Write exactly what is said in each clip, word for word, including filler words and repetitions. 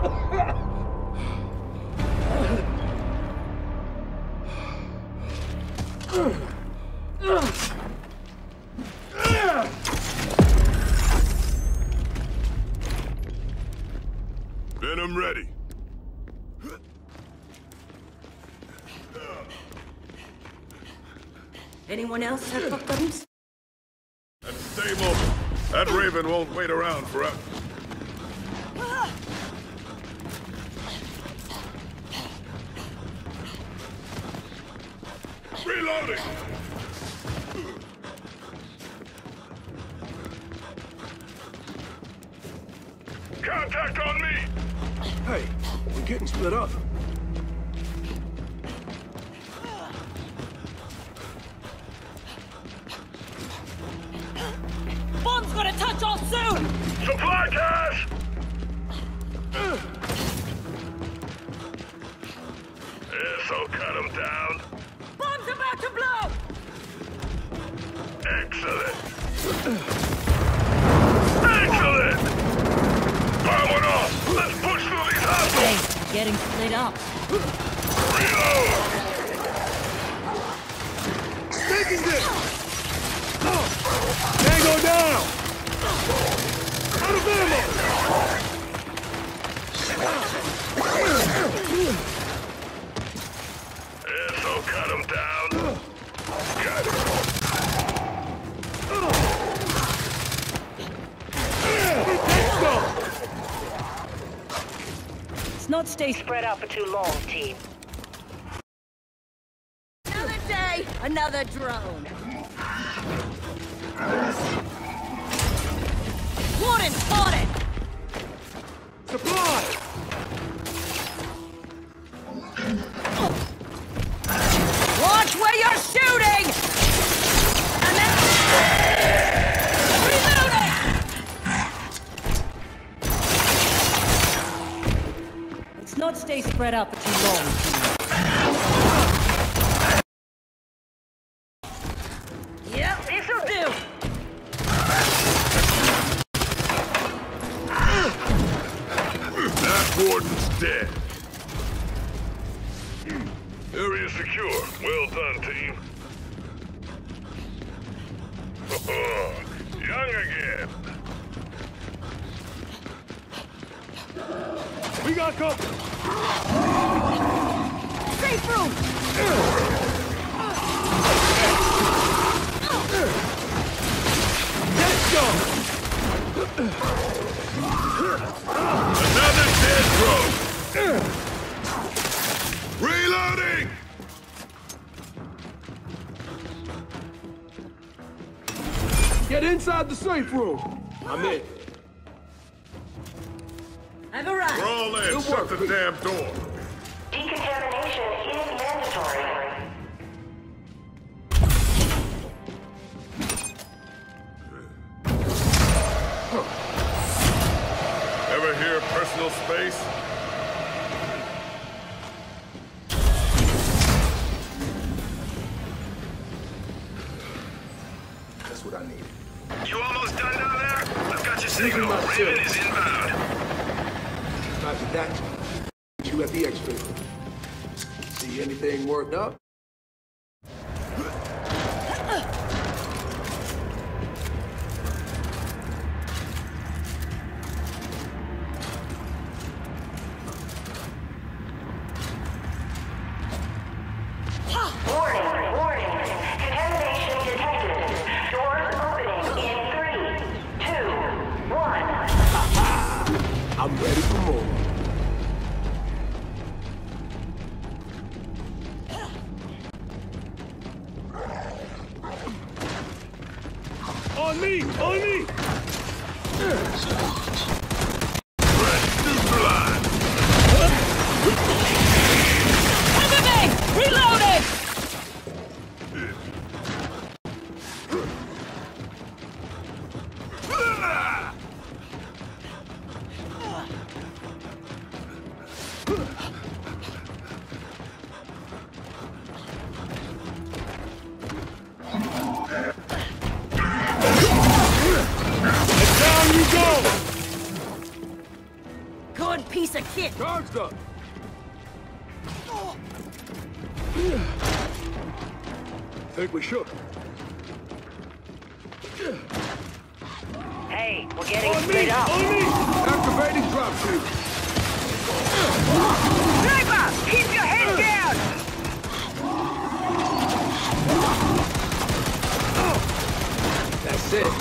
Venom ready. Anyone else have fuck buttons? And stay mobile. That Raven won't wait around for us. Reloading! Contact on me! Hey, we're getting split up. Bomb's gonna touch us soon! Supply cache! This'll cut him down. Bomb's about to blow! Excellent! Excellent! Bomb went off! Let's push through these hostiles! Hey, getting split up. Reload! Taking this! Tango down! Out of ammo! This'll cut him down. Got it. Let's not stay spread out for too long, team. Another day, another drone. Warden spotted! Supply! Watch where you're shooting! And then... Reloading! Let's not stay spread out for too long, team. Yep, this'll do! That warden's dead. Area secure. Well done, team. Young again. We got company! Safe room! Let's go! Another dead drone. Reloading! Get inside the safe room! I'm in. I've arrived. We're all in. Good Shut work. the damn door. Decontamination is mandatory. Ever hear personal space? That's what I need. You almost done down there? I've got your signal. Raven is inbound. After that, you at the X-ray. See anything worked up? Warning, warning. Contamination detected. Doors opening in three, two, one. I'm ready for more. On me! On me! Threat neutralized. Cover me! Reloaded! And down you go! Good piece piece of kit! Charged up! Think we should. Hey, we're getting On me! split up. On me! Activating drop shoot! Sniper! Keep your head down! That's it.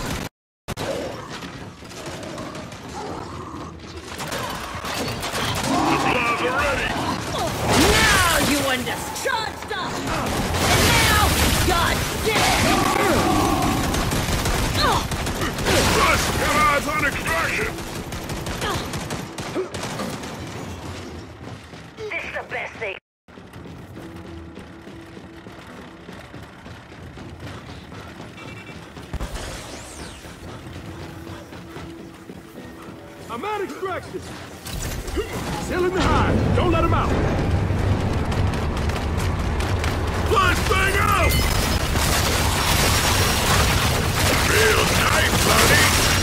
Supplies are ready. Now you understand! Charged up! And now, God dead! Rush, got eyes on extraction. This is the best thing. I'm at extraction! Still in the hive! Don't let him out! Flashbang out! Real tight, buddy.